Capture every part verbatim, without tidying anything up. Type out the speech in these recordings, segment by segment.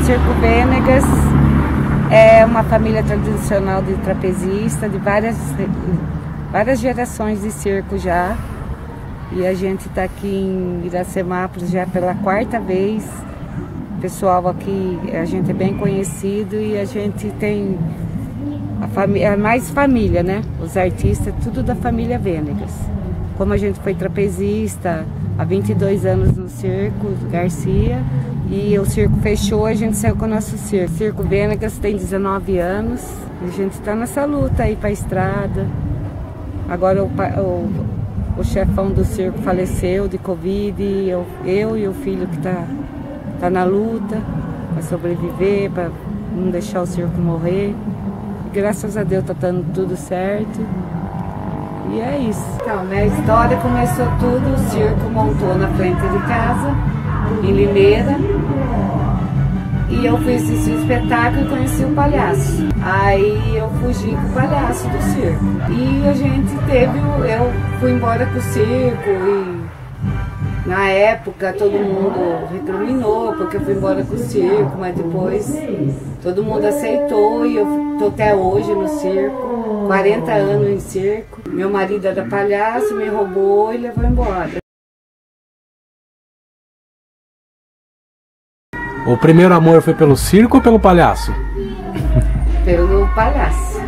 Circo Vênegas é uma família tradicional de trapezista, de várias, várias gerações de circo já. E a gente está aqui em Iracemápolis já pela quarta vez. O pessoal aqui, a gente é bem conhecido e a gente tem a, família, a mais família, né? Os artistas, tudo da família Vênegas. Como a gente foi trapezista há vinte e dois anos no Circo Garcia e o circo fechou, a gente saiu com o nosso circo. O Circo Vênegas tem dezenove anos e a gente está nessa luta aí para a estrada. Agora o, o, o chefão do circo faleceu de Covid e eu, eu e o filho que está tá na luta para sobreviver, para não deixar o circo morrer. E graças a Deus está dando tudo certo. E é isso. Então, minha história começou tudo, o circo montou na frente de casa, em Limeira. E eu fui assistir o espetáculo e conheci o palhaço. Aí eu fugi com o palhaço do circo. E a gente teve, eu fui embora com o circo e na época todo mundo recriminou porque eu fui embora com o circo, mas depois todo mundo aceitou e eu tô até hoje no circo, quarenta anos em circo. Meu marido era palhaço, me roubou e levou embora. O primeiro amor foi pelo circo ou pelo palhaço? Pelo palhaço.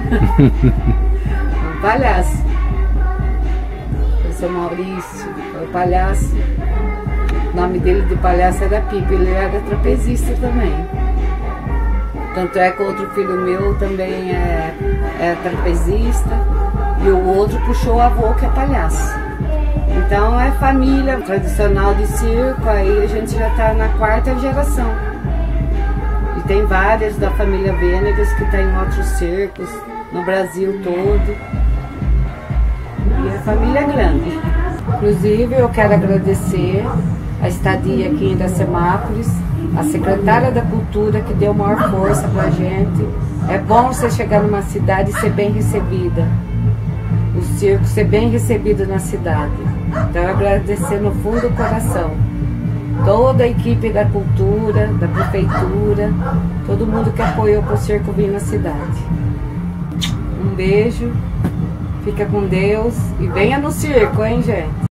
O palhaço. Eu sou Maurício, é o palhaço. O nome dele de palhaço era Pipo, ele era trapezista também. Tanto é que outro filho meu também é, é trapezista e o outro puxou o avô que é palhaço. Então é família tradicional de circo, aí a gente já está na quarta geração. E tem várias da família Vênegas que está em outros circos, no Brasil todo. E a família é grande. Inclusive eu quero agradecer a estadia aqui em Iracemápolis, a secretária da Cultura que deu maior força para a gente. É bom você chegar numa cidade e ser bem recebida. O circo ser bem recebido na cidade. Então eu agradecer no fundo do coração. Toda a equipe da cultura, da prefeitura, todo mundo que apoiou para o circo vir na cidade. Um beijo, fica com Deus e venha no circo, hein, gente?